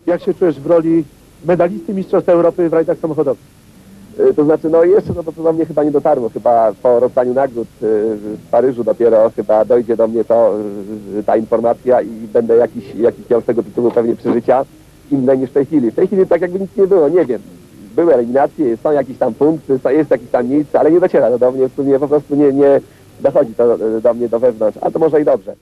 Jak się czujesz w roli medalisty Mistrzostw Europy w rajdach samochodowych? To znaczy, no jeszcze to do mnie chyba nie dotarło. Chyba po rozdaniu nagród w Paryżu dopiero chyba dojdzie do mnie ta informacja i będę jakiś miał z tego tytułu pewnie przeżycia inne niż w tej chwili. W tej chwili tak jakby nic nie było, nie wiem. Były eliminacje, są jakieś tam punkty, jest jakieś tam miejsce, ale nie dociera to do mnie, w sumie po prostu nie dochodzi to do mnie do wewnątrz, a to może i dobrze.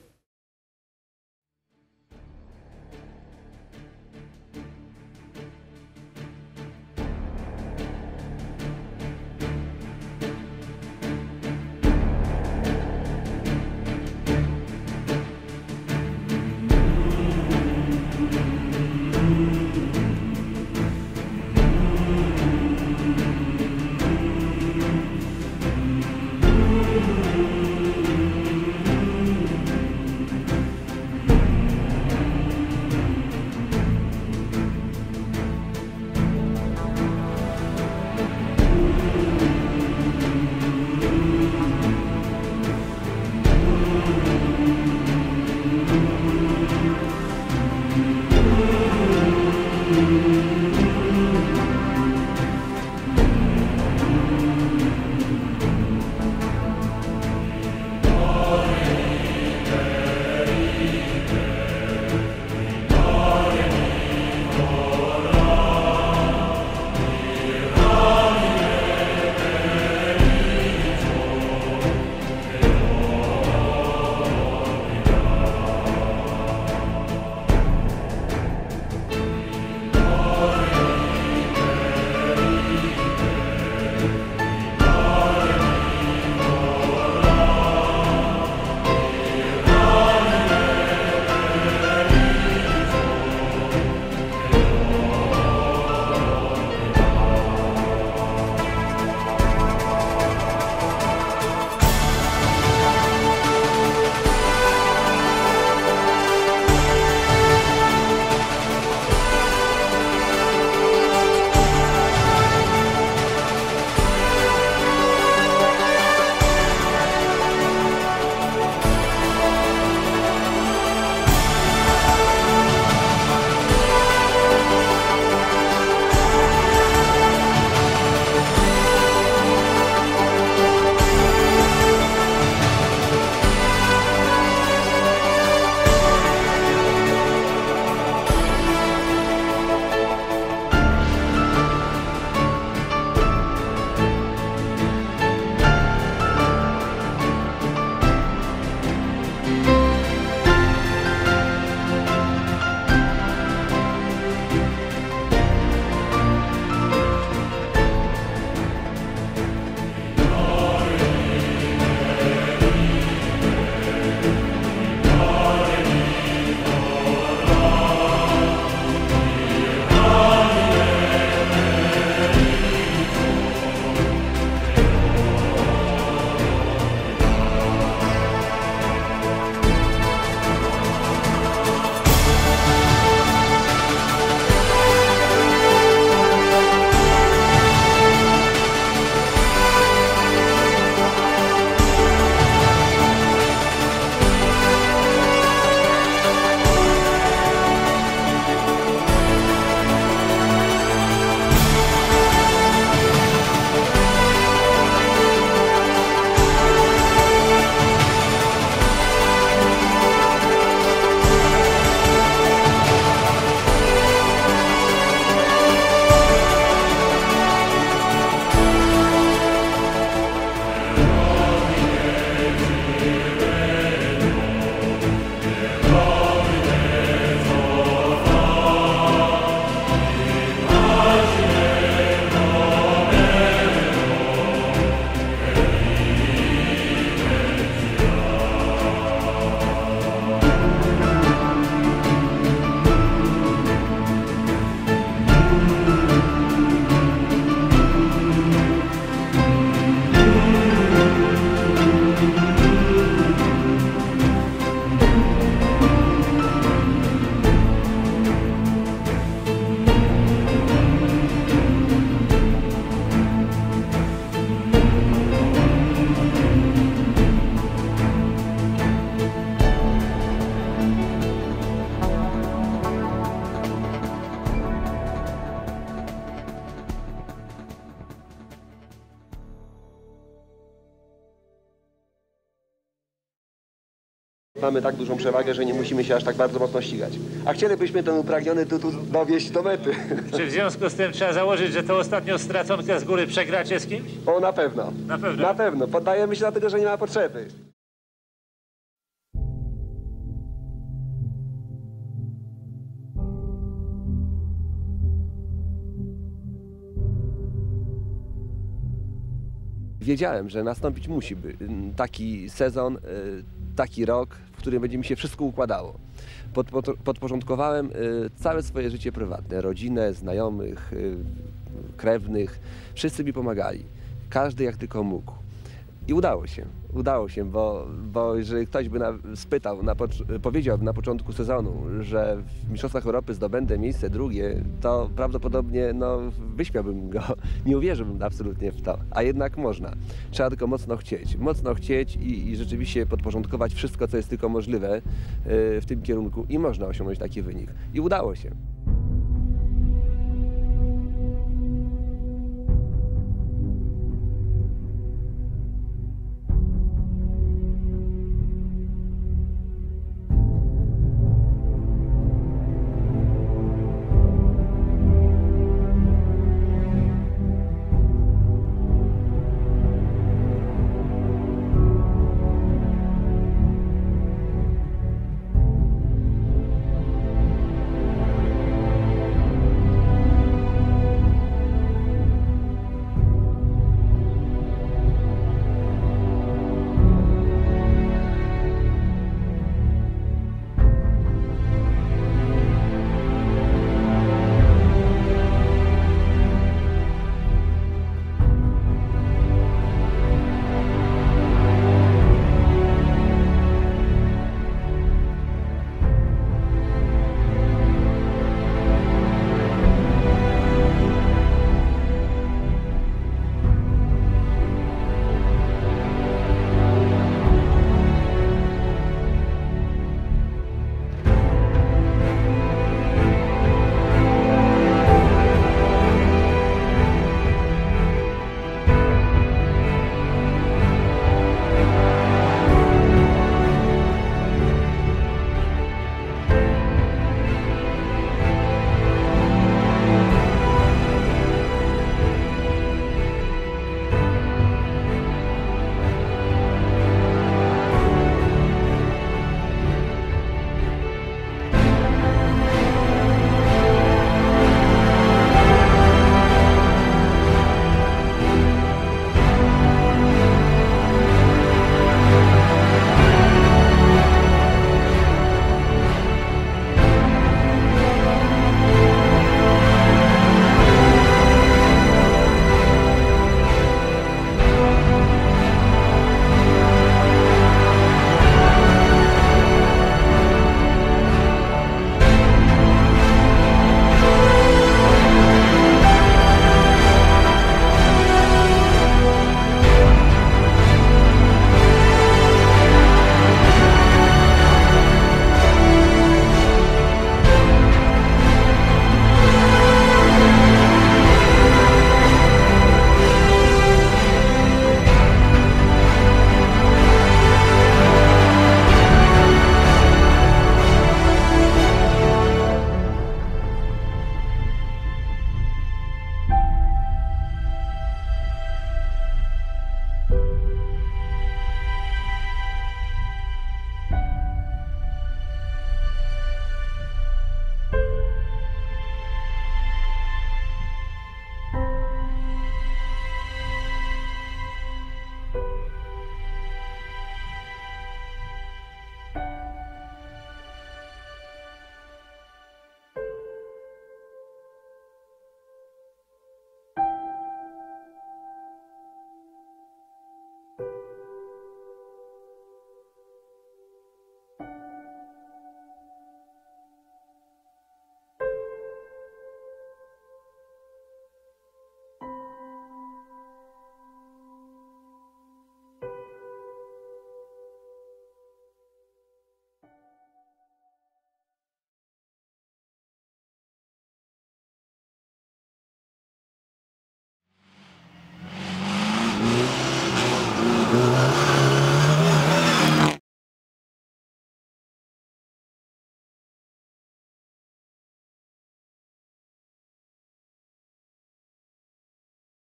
mamy tak dużą przewagę, że nie musimy się aż tak bardzo mocno ścigać. A chcielibyśmy ten upragniony tytuł dowieść do mety. Czy w związku z tym trzeba założyć, że tą ostatnią straconkę z góry przegracie z kimś? O, na pewno. Na pewno? Na pewno. Poddajemy się dlatego, że nie ma potrzeby. Wiedziałem, że nastąpić musi taki sezon, taki rok, w którym będzie mi się wszystko układało. Podporządkowałem całe swoje życie prywatne, rodzinę, znajomych, krewnych. Wszyscy mi pomagali. Każdy jak tylko mógł. I udało się, bo jeżeli ktoś by spytał, powiedział na początku sezonu, że w Mistrzostwach Europy zdobędę miejsce drugie, to prawdopodobnie wyśmiałbym go, nie uwierzyłbym absolutnie w to, a jednak można. Trzeba tylko mocno chcieć i rzeczywiście podporządkować wszystko, co jest tylko możliwe w tym kierunku i można osiągnąć taki wynik. I udało się.